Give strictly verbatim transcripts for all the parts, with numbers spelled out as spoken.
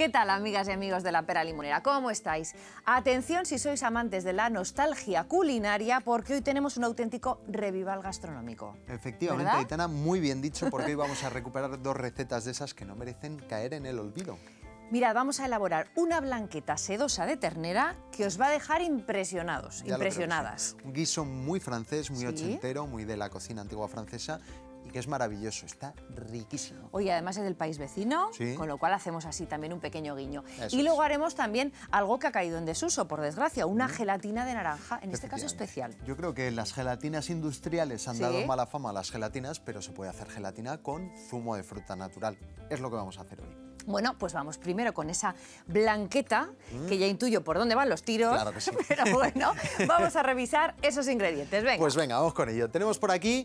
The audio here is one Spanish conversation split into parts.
¿Qué tal, amigas y amigos de La Pera Limonera? ¿Cómo estáis? Atención si sois amantes de la nostalgia culinaria, porque hoy tenemos un auténtico revival gastronómico. Efectivamente, ¿verdad? Aitana, muy bien dicho, porque hoy vamos a recuperar dos recetas de esas que no merecen caer en el olvido. Mirad, vamos a elaborar una blanqueta sedosa de ternera que os va a dejar impresionados, Ya impresionadas. lo creo que sí. Un guiso muy francés, muy ¿Sí? ochentero, muy de la cocina antigua francesa, y que es maravilloso, está riquísimo. Hoy además es del país vecino, Sí. con lo cual hacemos así también un pequeño guiño. Eso y luego es. haremos también algo que ha caído en desuso, por desgracia, una gelatina de naranja, en este caso Efectivamente. especial. Yo creo que las gelatinas industriales han Sí. dado mala fama a las gelatinas, pero se puede hacer gelatina con zumo de fruta natural. Es lo que vamos a hacer hoy. Bueno, pues vamos primero con esa blanqueta, que ya intuyo por dónde van los tiros. Claro que sí. Pero bueno, vamos a revisar esos ingredientes. Venga. Pues venga, vamos con ello. Tenemos por aquí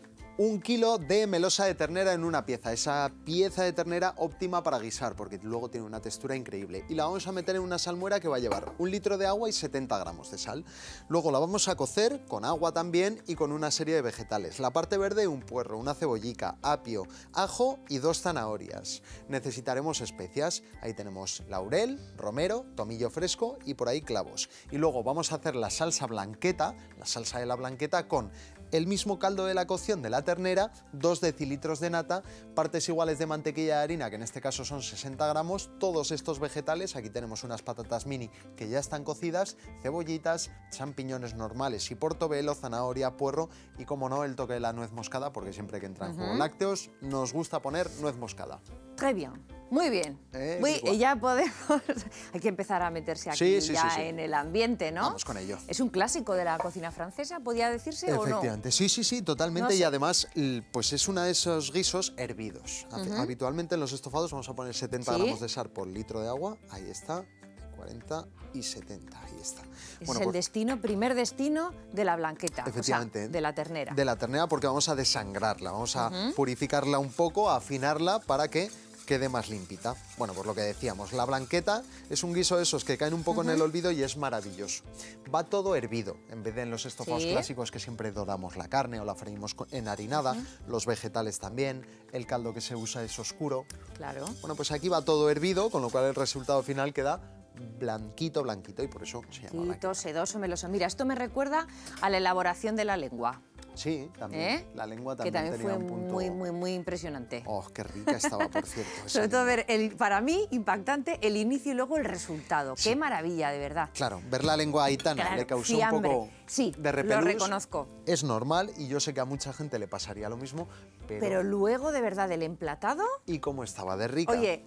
un kilo de melosa de ternera en una pieza. Esa pieza de ternera óptima para guisar, porque luego tiene una textura increíble. Y la vamos a meter en una salmuera que va a llevar un litro de agua y setenta gramos de sal. Luego la vamos a cocer con agua también y con una serie de vegetales. La parte verde, un puerro, una cebollica, apio, ajo y dos zanahorias. Necesitaremos especias. Ahí tenemos laurel, romero, tomillo fresco y por ahí clavos. Y luego vamos a hacer la salsa blanqueta, la salsa de la blanqueta con el mismo caldo de la cocción de la ternera, dos decilitros de nata, partes iguales de mantequilla de harina, que en este caso son sesenta gramos, todos estos vegetales, aquí tenemos unas patatas mini que ya están cocidas, cebollitas, champiñones normales y portobelo, zanahoria, puerro y, como no, el toque de la nuez moscada, porque siempre que entran en juego lácteos nos gusta poner nuez moscada. Très bien. Muy bien. Eh, Muy, igual. ya podemos... Hay que empezar a meterse aquí Sí, sí, ya sí, sí. en el ambiente, ¿no? Vamos con ello. Es un clásico de la cocina francesa, ¿podría decirse o no? Efectivamente, sí, sí, sí, totalmente. No sé. Y además, l- pues es uno de esos guisos hervidos. Hace- Habitualmente en los estofados vamos a poner setenta Sí. gramos de sal por litro de agua. Ahí está, cuarenta y setenta, ahí está. Ese Bueno, es el pues, destino, primer destino de la blanqueta, efectivamente. o sea, de la ternera. De la ternera, porque vamos a desangrarla, vamos a purificarla un poco, a afinarla para que quede más limpita. Bueno, pues lo que decíamos, la blanqueta es un guiso de esos que caen un poco en el olvido y es maravilloso. Va todo hervido, en vez de en los estofados Sí. clásicos que siempre doramos la carne o la freímos co- enharinada, los vegetales también, el caldo que se usa es oscuro. Claro. Bueno, pues aquí va todo hervido, con lo cual el resultado final queda blanquito, blanquito, y por eso se llama Quito, blanqueta. sedoso, meloso. Mira, esto me recuerda a la elaboración de la lengua, Sí, también. ¿eh? La lengua que también también tenía fue un punto... muy, muy, muy impresionante. Oh, qué rica estaba, por cierto. esa Sobre todo lengua. ver, el, para mí, impactante el inicio y luego el resultado. Sí. Qué maravilla, de verdad. Claro, ver la lengua aitana Claro, le causó fiambre. un poco Sí, de lo repelús. reconozco. Es normal y yo sé que a mucha gente le pasaría lo mismo, pero... Pero luego, de verdad, el emplatado... ¿Y cómo estaba de rica? Oye,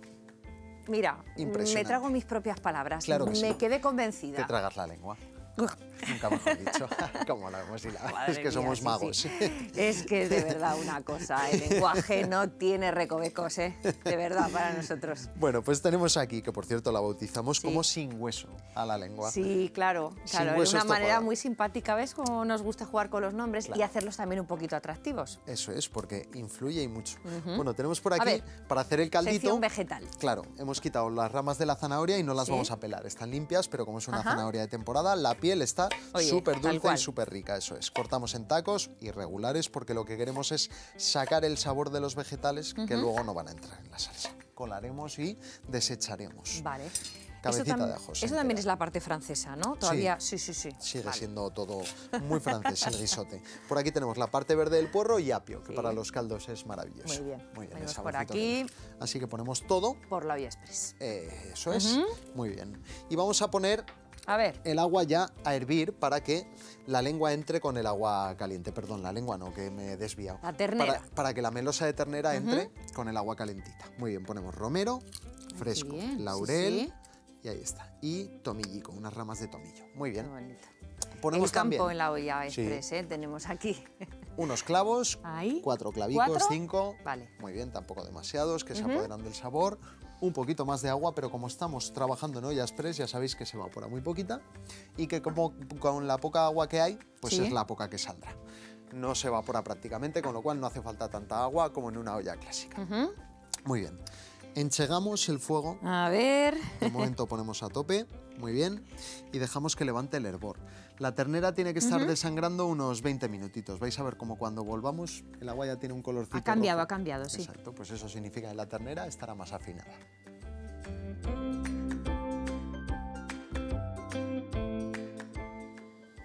mira, Impresionante. me trago mis propias palabras. Claro que me sí. quedé Te convencida. tragas la lengua. Nunca mejor dicho. ¿Cómo lo hemos hilado? Madre Es que mía, somos sí, magos. sí. Es que es de verdad una cosa, el lenguaje no tiene recovecos, ¿eh? De verdad, para nosotros. Bueno, pues tenemos aquí, que por cierto la bautizamos Sí. como sin hueso a la lengua. Sí, claro, Sin claro, de hueso una estofado. manera muy simpática, ¿ves? Cómo nos gusta jugar con los nombres Claro. y hacerlos también un poquito atractivos. Eso es, porque influye y mucho. Bueno, tenemos por aquí, ver, para hacer el caldito... sección vegetal. Claro, hemos quitado las ramas de la zanahoria y no las Sí. vamos a pelar. Están limpias, pero como es una Ajá. zanahoria de temporada, la piel está Oye, súper tal dulce cual. y súper rica, eso es. Cortamos en tacos irregulares porque lo que queremos es sacar el sabor de los vegetales que luego no van a entrar en la salsa. Colaremos y desecharemos. Vale. Cabecita eso tam- de ajo, Eso entera. también es la parte francesa, ¿no? Todavía, sí, sí, sí. Sigue Vale. siendo todo muy francés el guisote. Por aquí tenemos la parte verde del puerro y apio, que Sí. para los caldos es maravilloso. Muy bien. Muy bien, Venimos el por saborcito aquí. que da. Así que ponemos todo. Por la vía express. Eh, eso es. Muy bien. Y vamos a poner A ver, el agua ya a hervir para que la lengua entre con el agua caliente. Perdón, la lengua no, que me he desviado. La ternera. Para, para que la melosa de ternera entre con el agua calentita. Muy bien, ponemos romero, fresco, bien, sí, laurel sí. y ahí está. Y tomillico, unas ramas de tomillo. Muy qué bien. bonito. Ponemos El campo también en la olla Sí. express, ¿eh? Tenemos aquí. unos clavos, Ahí. cuatro clavicos, ¿Cuatro? cinco. Vale. Muy bien, tampoco demasiados, que se apoderan del sabor. Un poquito más de agua, pero como estamos trabajando en olla express, ya sabéis que se evapora muy poquita y que como con la poca agua que hay, pues Sí. es la poca que saldrá. No se evapora prácticamente, con lo cual no hace falta tanta agua como en una olla clásica. Muy bien. Enchegamos el fuego. A ver. De momento ponemos a tope, muy bien, y dejamos que levante el hervor. La ternera tiene que estar desangrando unos veinte minutitos. Vais a ver como cuando volvamos el agua ya tiene un colorcito Ha cambiado, rojo. ha cambiado, sí. Exacto, pues eso significa que la ternera estará más afinada.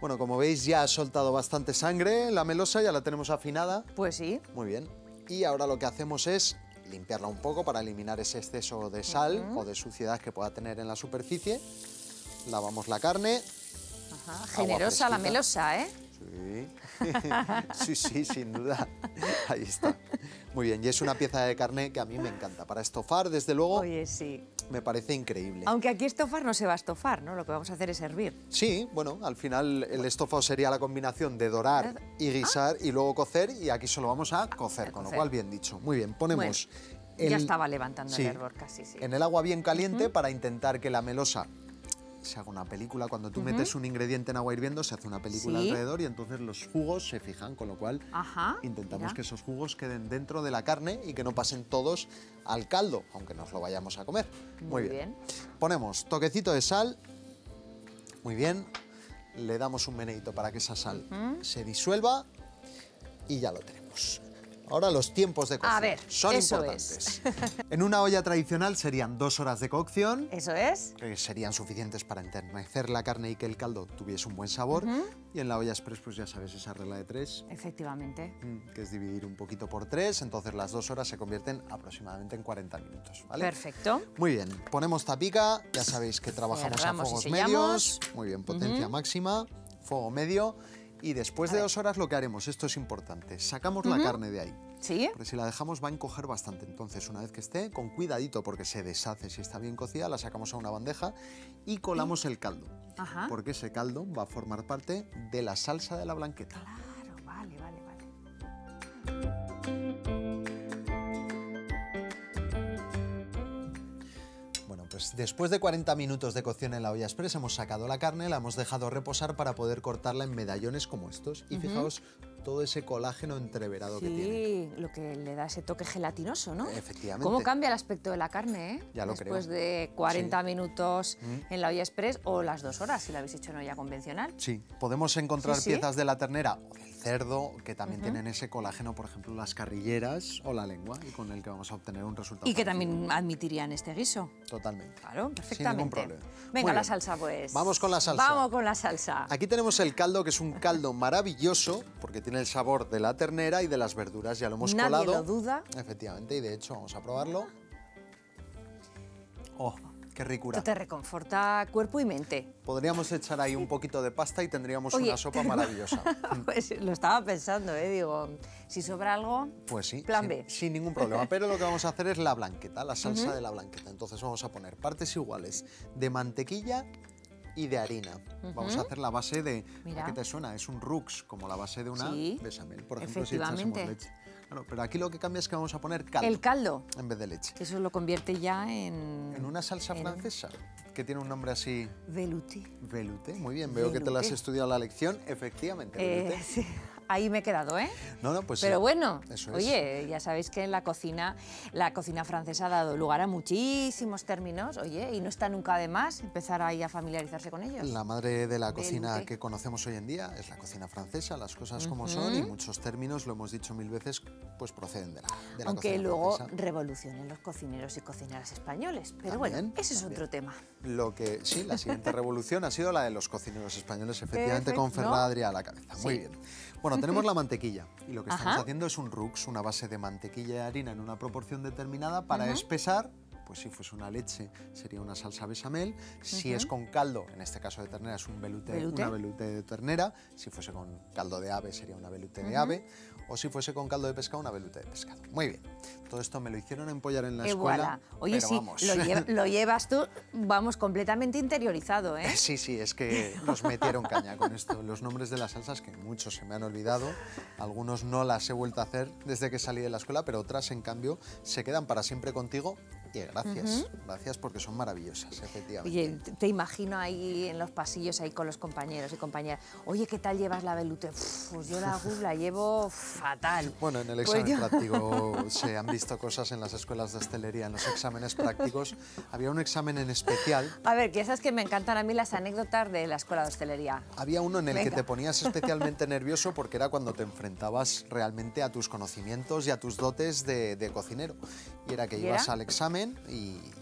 Bueno, como veis ya ha soltado bastante sangre la melosa, ya la tenemos afinada. Pues sí. Muy bien. Y ahora lo que hacemos es limpiarla un poco para eliminar ese exceso de sal uh-huh. o de suciedad que pueda tener en la superficie. Lavamos la carne. Ajá. Generosa la melosa, ¿eh? Sí. sí, sí, sin duda. Ahí está. Muy bien, y es una pieza de carne que a mí me encanta. Para estofar, desde luego, Oye, sí. me parece increíble. Aunque aquí estofar no se va a estofar, ¿no? Lo que vamos a hacer es hervir. Sí, bueno, al final el estofado sería la combinación de dorar y guisar ah. y luego cocer, y aquí solo vamos a cocer, a con cocer. Lo cual bien dicho. Muy bien, ponemos... Bueno, el, ya estaba levantando sí, el hervor casi, sí. En el agua bien caliente uh-huh. para intentar que la melosa se haga una película. Cuando tú uh-huh. metes un ingrediente en agua hirviendo, se hace una película ¿Sí? alrededor y entonces los jugos se fijan, con lo cual Ajá, intentamos mira. que esos jugos queden dentro de la carne y que no pasen todos al caldo, aunque nos lo vayamos a comer. Muy, Muy bien. bien. Ponemos toquecito de sal. Muy bien. Le damos un meneíto para que esa sal uh-huh. se disuelva y ya lo tenemos. Ahora los tiempos de cocción a ver, son eso importantes. Es. En una olla tradicional serían dos horas de cocción. Eso es. Que serían suficientes para enternecer la carne y que el caldo tuviese un buen sabor. Uh-huh. Y en la olla express, pues ya sabes, esa regla de tres. Efectivamente. Que es dividir un poquito por tres, entonces las dos horas se convierten aproximadamente en cuarenta minutos, ¿vale? Perfecto. Muy bien, ponemos tapica, ya sabéis que trabajamos Cerramos a fuegos medios. Muy bien, potencia uh-huh. máxima, fuego medio. Y después a de ver. dos horas lo que haremos, esto es importante, sacamos uh-huh. la carne de ahí. ¿Sí? Porque si la dejamos va a encoger bastante. Entonces, una vez que esté, con cuidadito, porque se deshace si está bien cocida, la sacamos a una bandeja y colamos el caldo. Ajá. Porque ese caldo va a formar parte de la salsa de la blanqueta. Claro, vale, vale, vale. Pues después de cuarenta minutos de cocción en la olla express hemos sacado la carne, la hemos dejado reposar para poder cortarla en medallones como estos. Y uh-huh. fijaos todo ese colágeno entreverado sí, que tiene. Sí, lo que le da ese toque gelatinoso, ¿no? Efectivamente. ¿Cómo cambia el aspecto de la carne, eh? Ya lo Después creo. de cuarenta sí. minutos ¿Mm? en la olla express o las dos horas, si la habéis hecho en olla convencional. Sí, podemos encontrar sí, sí. piezas de la ternera o del cerdo que también uh-huh. tienen ese colágeno, por ejemplo, las carrilleras o la lengua, y con el que vamos a obtener un resultado. Y que también admitirían este guiso. Totalmente. Claro, perfectamente. Sin ningún problema. Venga, la salsa, pues. Vamos con la salsa. Vamos con la salsa. Aquí tenemos el caldo, que es un caldo maravilloso, porque tiene el sabor de la ternera y de las verduras, ya lo hemos Nadie colado. lo duda. Efectivamente, y de hecho vamos a probarlo. ¡Oh, qué ricura! Esto te reconforta cuerpo y mente. Podríamos echar ahí un poquito de pasta y tendríamos Oye, una sopa maravillosa. Pues lo estaba pensando, ¿eh? Digo, si sobra algo, pues sí, plan sin, B. Sin ningún problema, pero lo que vamos a hacer es la blanqueta, la salsa uh-huh. de la blanqueta. Entonces vamos a poner partes iguales de mantequilla y de harina. Uh-huh. Vamos a hacer la base de... Mira. ¿A qué te suena? Es un rux, como la base de una sí, bechamel, por ejemplo, si echásemos leche. Claro, pero aquí lo que cambia es que vamos a poner caldo. El caldo. En vez de leche. Eso lo convierte ya en... En una salsa en... francesa, que tiene un nombre así... Velouté. Velouté, muy bien. Veo Velouté. que te la has estudiado la lección. Efectivamente, Velouté. Eh, sí. Ahí me he quedado, ¿eh? No, no, pues Pero sí. bueno, Eso oye, ya sabéis que en la cocina, la cocina francesa ha dado lugar a muchísimos términos, oye, y no está nunca de más empezar ahí a familiarizarse con ellos. La madre de la cocina Velouté. que conocemos hoy en día es la cocina francesa, las cosas como uh-huh. son, y muchos términos, lo hemos dicho mil veces, pues proceden de la, de la Aunque cocina luego francesa. revolucionen los cocineros y cocineras españoles, pero También, bueno, ese es también. otro tema. Lo que sí, la siguiente revolución ha sido la de los cocineros españoles, efectivamente, Perfecto. con Ferran Adrià a la cabeza. Sí. Muy bien. Bueno, tenemos la mantequilla y lo que estamos Ajá. haciendo es un rux, una base de mantequilla y harina en una proporción determinada para Uh-huh. espesar. Pues si fuese una leche sería una salsa bechamel, si Uh-huh. es con caldo, en este caso de ternera es un velouté, ¿Velouté? una velouté de ternera, si fuese con caldo de ave sería una velouté de Uh-huh. ave, o si fuese con caldo de pescado una velouté de pescado. Muy bien, todo esto me lo hicieron empollar en la Eh, escuela, voilà. Oye, pero sí, vamos. lo, lleva, lo llevas tú, vamos, completamente interiorizado, ¿eh? Sí, sí, es que nos metieron caña con esto. Los nombres de las salsas, que muchos se me han olvidado, algunos no las he vuelto a hacer desde que salí de la escuela, pero otras, en cambio, se quedan para siempre contigo. Y gracias, uh-huh. gracias porque son maravillosas, efectivamente. Oye, te imagino ahí en los pasillos, ahí con los compañeros y compañeras. Oye, ¿qué tal llevas la velouté? Uf, pues yo la, uf, la llevo fatal. Bueno, en el Pues examen yo... práctico se han visto cosas en las escuelas de hostelería, en los exámenes prácticos. Había un examen en especial. A ver, que esas que me encantan a mí las anécdotas de la escuela de hostelería. Había uno en el Venga. que te ponías especialmente nervioso porque era cuando te enfrentabas realmente a tus conocimientos y a tus dotes de, de cocinero. Y era que ¿Y ibas era? al examen y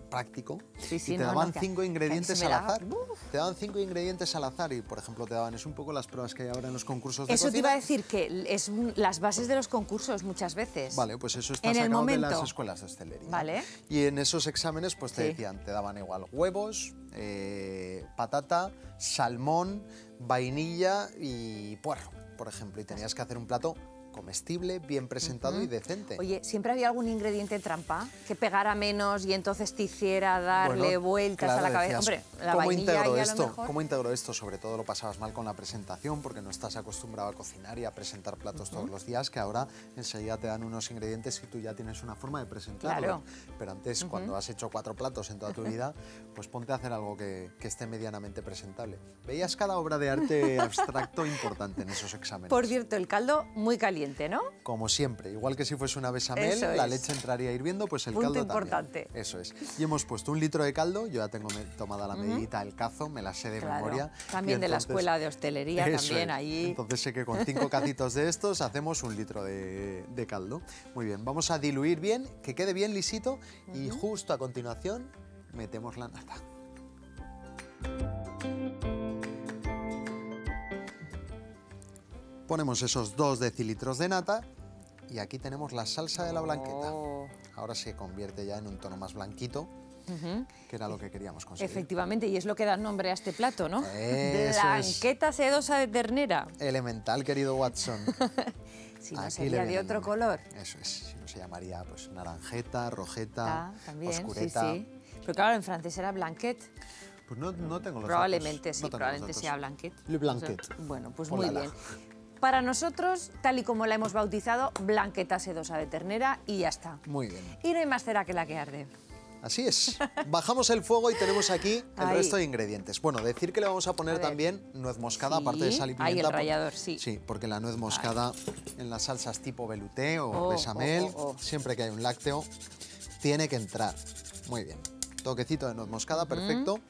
práctico. Sí, sí, y te no, daban no, que- cinco que ingredientes se me al da- azar. Te daban cinco ingredientes al azar y, por ejemplo, te daban, es un poco las pruebas que hay ahora en los concursos de Eso te cocina. iba a decir, que es un- las bases de los concursos muchas veces. Vale, pues eso está En el sacado de momento. las escuelas de hostelería. Vale. Y en esos exámenes pues te Sí. decían, te daban igual huevos, eh, patata, salmón, vainilla y puerro, por ejemplo. Y tenías que hacer un plato comestible, bien presentado y decente. Oye, ¿siempre había algún ingrediente trampa que pegara menos y entonces te hiciera darle Bueno, vueltas claro, a la cabeza? decías, Hombre, la ¿cómo vainilla integro y a esto? lo mejor... ¿Cómo integro esto? Sobre todo lo pasabas mal con la presentación porque no estás acostumbrado a cocinar y a presentar platos todos los días, que ahora enseguida te dan unos ingredientes y tú ya tienes una forma de presentarlos. Claro. Pero antes, cuando has hecho cuatro platos en toda tu vida, pues ponte a hacer algo que, que esté medianamente presentable. Veías cada obra de arte abstracto importante en esos exámenes. Por cierto, el caldo muy caliente, ¿no? Como siempre, igual que si fuese una bechamel, Eso la es. leche entraría hirviendo, pues el Punto caldo importante. también. Eso es. Y hemos puesto un litro de caldo, yo ya tengo me- tomada la medidita del cazo, me la sé de Claro. memoria. También y de la entonces- escuela de hostelería, Eso también es. ahí. Entonces sé que con cinco cacitos de estos hacemos un litro de, de caldo. Muy bien, vamos a diluir bien, que quede bien lisito y justo a continuación metemos la nata. Ponemos esos dos decilitros de nata y aquí tenemos la salsa de la blanqueta. Oh. Ahora se convierte ya en un tono más blanquito, Ujú. que era lo que queríamos conseguir. Efectivamente, y es lo que da nombre a este plato, ¿no? Eso Blanqueta sedosa de ternera. Elemental, querido Watson. Si no Aquí le sería viene de el otro nombre. color. Eso es, si no se llamaría pues naranjeta, rojeta, Ah, también, oscureta. sí, sí. Pero claro, en francés era blanquet. Pues no, no tengo los Probablemente datos, sí, no tengo los probablemente datos. sea blanquet. Le blanquet. O sea, bueno, pues Oh muy la la. bien. Para nosotros, tal y como la hemos bautizado, blanqueta sedosa de ternera y ya está. Muy bien. Y no hay más cera que la que arde. Así es. Bajamos el fuego y tenemos aquí el Ahí. resto de ingredientes. Bueno, decir que le vamos a poner A ver. también nuez moscada, Sí, aparte de sal y pimienta. ahí el por- rallador, sí. Sí, porque la nuez moscada en las salsas tipo velouté o Oh, bechamel, oh, oh, oh. siempre que hay un lácteo, tiene que entrar. Muy bien. Toquecito de nuez moscada, perfecto.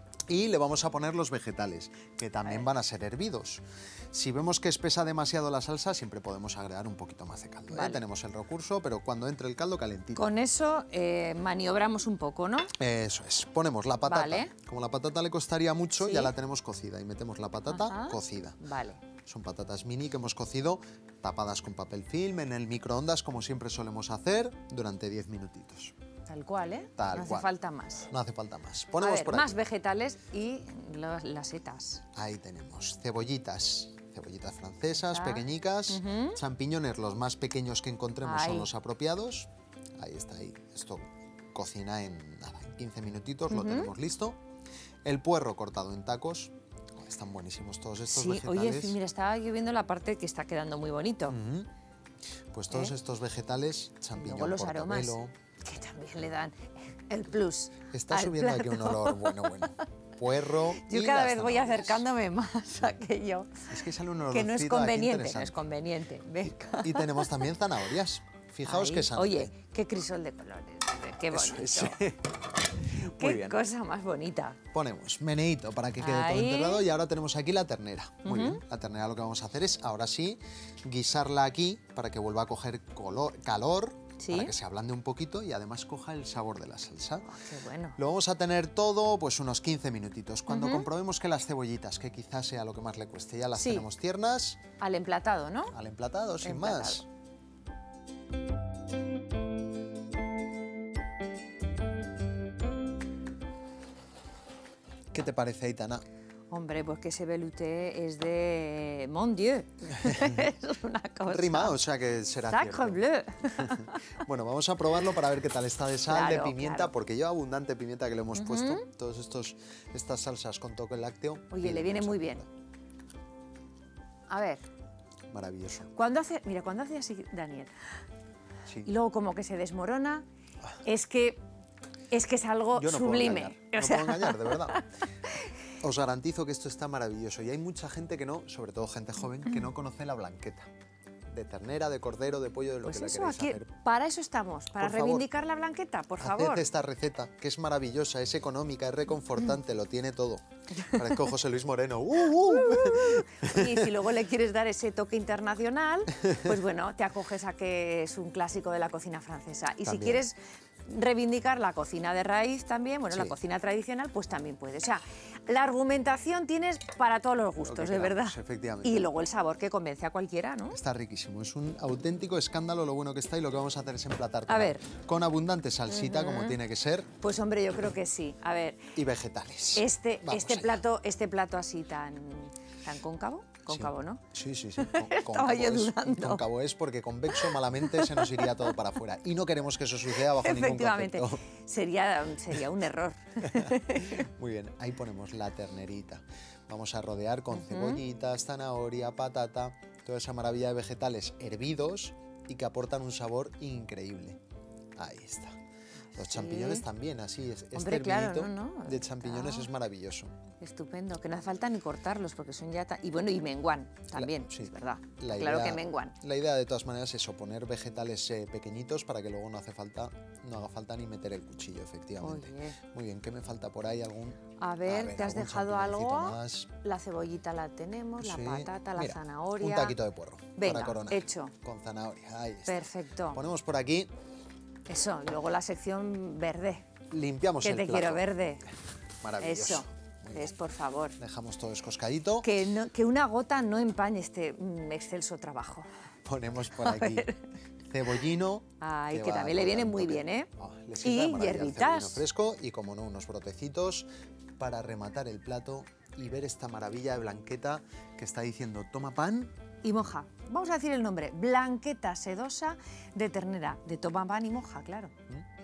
Y le vamos a poner los vegetales, que también van a ser hervidos. Si vemos que espesa demasiado la salsa, siempre podemos agregar un poquito más de caldo. ¿eh? Vale. Tenemos el recurso, pero cuando entre el caldo calentito. Con eso eh, maniobramos un poco, ¿no? Eso es. Ponemos la patata. Vale. Como la patata le costaría mucho, Sí. ya la tenemos cocida. Y metemos la patata Ajá. cocida. Vale. Son patatas mini que hemos cocido, tapadas con papel film, en el microondas, como siempre solemos hacer, durante diez minutitos. Tal cual, ¿eh? Tal no hace cual. falta más. No hace falta más. A Ponemos ver, por más aquí. vegetales y lo- las setas. Ahí tenemos cebollitas. Cebollitas francesas, Ah, pequeñicas. ujú. Champiñones, los más pequeños que encontremos son Ahí. los apropiados. Ahí está, ahí. Esto cocina en, nada, en quince minutitos, lo tenemos listo. El puerro cortado en tacos. Oh, están buenísimos todos estos Sí, vegetales. oye, mira, estaba yo viendo la parte que está quedando muy bonito. Ujú. Pues todos ¿Eh? estos vegetales, Luego champiñón, los aromas, portobelo. que también le dan el plus. Está al subiendo aquí un plato. olor bueno, bueno. Puerro. Yo y cada las vez voy zanahorias. acercándome más a aquello. Es que sale un Que no es olorcito aquí conveniente, no es interesante. conveniente. Venga. Y tenemos también zanahorias. Fijaos Ahí. que sante. Oye, qué crisol de colores. Qué Eso bonito. es. Muy Qué bien. cosa más bonita. Ponemos meneíto para que quede todo Ahí. enterrado y ahora tenemos aquí la ternera. Muy bien, la ternera lo que vamos a hacer es, ahora sí, guisarla aquí para que vuelva a coger color, calor, Sí. para que se ablande un poquito y además coja el sabor de la salsa. Oh, qué bueno. Lo vamos a tener todo pues unos quince minutitos. Cuando comprobemos que las cebollitas, que quizás sea lo que más le cueste, ya las Sí. tenemos tiernas, Al emplatado, ¿no? al emplatado, sin Emplatado. más. ¿Qué te parece, Aitana? Hombre, pues que ese velouté es de... Mon Dieu. Es una cosa... Rima, o sea que será Sacre cierto. bleu. Bueno, vamos a probarlo para ver qué tal está de sal, Claro, de pimienta, claro. porque lleva abundante pimienta que le hemos puesto. Todos estos estas salsas con toque lácteo. Oye, y le viene vamos a muy bien. probar. A ver, Maravilloso. cuando hace... Mira, cuando hace así, Daniel, Sí. y luego como que se desmorona, es que es, que es algo Yo no sublime. puedo engañar, O no sea, puedo engañar, de verdad. Os garantizo que esto está maravilloso y hay mucha gente que no, sobre todo gente joven, que no conoce la blanqueta. De ternera, de cordero, de pollo, de lo Pues que le eso, queráis aquí, hacer. para eso estamos, para Por favor. reivindicar la blanqueta, por Haced favor. esta receta, que es maravillosa, es económica, es reconfortante, lo tiene todo. Parezco José Luis Moreno. ¡Uh, uh! Y si luego le quieres dar ese toque internacional, pues bueno, te acoges a que es un clásico de la cocina francesa. Y si También. quieres reivindicar la cocina de raíz también, bueno, Sí. la cocina tradicional, pues también puede. O sea, la argumentación tienes para todos los gustos, de queramos, verdad. efectivamente. Y luego el sabor que convence a cualquiera, ¿no? Está riquísimo, es un auténtico escándalo lo bueno que está y lo que vamos a hacer es emplatar con, A ver. con abundante salsita, como tiene que ser, Pues hombre, yo creo que sí. A ver, y vegetales. este, Vamos este, allá. plato, este plato así tan, tan cóncavo, cóncavo, Sí. ¿no? Sí, sí, sí. Con, Estaba yo cóncavo es- dudando. cóncavo es porque convexo malamente se nos iría todo para afuera. Y no queremos que eso suceda bajo ningún Efectivamente, concepto. sería, sería un error. Muy bien, ahí ponemos la ternerita. Vamos a rodear con cebollitas, zanahoria, patata, toda esa maravilla de vegetales hervidos y que aportan un sabor increíble. Ahí está. Los Sí. champiñones también, así es. Este Hombre, claro, hervidito no, no, de champiñones está- es maravilloso. Estupendo, que no hace falta ni cortarlos porque son ya... ta- Y bueno, y menguan también, La- sí. es verdad. La Claro idea- que menguan. La idea de todas maneras es poner vegetales eh, pequeñitos para que luego no hace falta, no haga falta ni meter el cuchillo, efectivamente. Oye. Muy bien, ¿qué me falta por ahí? ¿Algún? A ver, ¿te has algún dejado champiñoncito algo? más. La cebollita la tenemos, Sí. la patata, la Mira, zanahoria... Un taquito de puerro Venga, para coronar. hecho. Con zanahoria, ahí está. Perfecto. Ponemos por aquí, Eso, luego la sección verde. limpiamos Que el te plato. quiero verde. Maravilloso. Eso, Muy bien. es por favor. Dejamos todo escoscadito. Que, no- que una gota no empañe este mm, excelso trabajo. Ponemos por aquí cebollino. Ay, que va también le a viene dar un muy toque. bien, ¿eh? Ah, le sienta de Y maravilla el hierbitas. cebollino fresco y, como no, unos brotecitos para rematar el plato y ver esta maravilla de blanqueta que está diciendo toma pan. Y moja. Vamos a decir el nombre. Blanqueta sedosa de ternera. De toma pan y moja, claro. ¿Mm?